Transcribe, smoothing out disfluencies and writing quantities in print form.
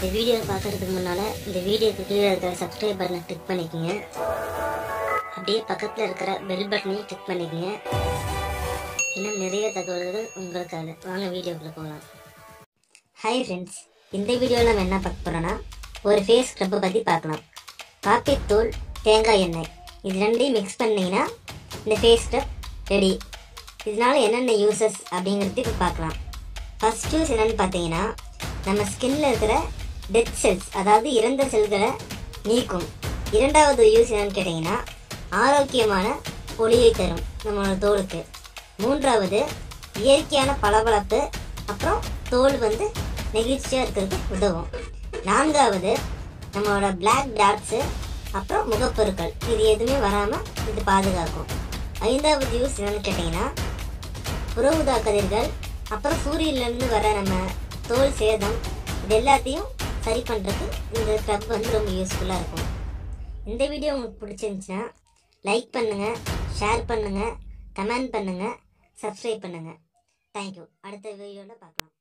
Video பார்க்குறதுக்கு முன்னால் இந்த வீடியோக்கு கீழே இருக்கிற சப்ஸ்கிரைப் பட்டனை கிளிக் பண்ணிக்கோங்க. அப்படியே பக்கத்தில் இருக்கிற பெல் பட்டனையும் கிளிக் பண்ணிக்கோங்க. இன்னும் நிறைய தகவல்கள் உங்களுக்காக. வாங்க வீடியோக்குள்ளே போகலாம். ஹாய் ஃப்ரெண்ட்ஸ், இந்த வீடியோவில் நம்ம என்ன பார்க்க போகிறோன்னா ஒரு ஃபேஸ் ஸ்க்ரப்பை பற்றி பார்க்கலாம். காப்பித்தூள், தேங்காய் எண்ணெய் இது ரெண்டையும் மிக்ஸ் பண்ணிங்கன்னா இந்த ஃபேஸ் ஸ்க்ரப் ரெடி. இதனால் என்னென்ன யூசஸ் அப்படிங்கிறது இப்போ பார்க்கலாம். ஃபர்ஸ்ட் யூஸ் என்னென்னு பார்த்தீங்கன்னா, நம்ம ஸ்கின்ல இருக்கிற டெட் செல்ஸ், அதாவது இறந்த செல்களை நீக்கும். இரண்டாவது யூஸ் என்னன்னு கேட்டிங்கன்னா, ஆரோக்கியமான ஒளியை தரும் நம்மளோட தோலுக்கு. மூன்றாவது, இயற்கையான பளபளப்பு, அப்புறம் தோல் நெகிழ்ச்சியாக இருக்கிறதுக்கு உதவும். நான்காவது, நம்மளோட பிளாக் டாட்ஸு, அப்புறம் முகப்பொருட்கள் இது எதுவுமே வராமல் இது பாதுகாக்கும். ஐந்தாவது யூஸ் என்னன்னு கேட்டிங்கன்னா, புற ஊதா கதிர்கள், அப்புறம் சூரியன்லேருந்து வர நம்ம தோல் சேதம் இது எல்லாத்தையும் சரி பண்ணுறதுக்கு இந்த ஸ்க்ரப் ரொம்ப யூஸ்ஃபுல்லாக இருக்கும். இந்த வீடியோ உங்களுக்கு பிடிச்சிருந்துச்சுன்னா லைக் பண்ணுங்கள், ஷேர் பண்ணுங்கள், கமெண்ட் பண்ணுங்கள், சப்ஸ்கிரைப் பண்ணுங்கள். தேங்க்யூ. அடுத்த வீடியோவில் பார்க்கலாம்.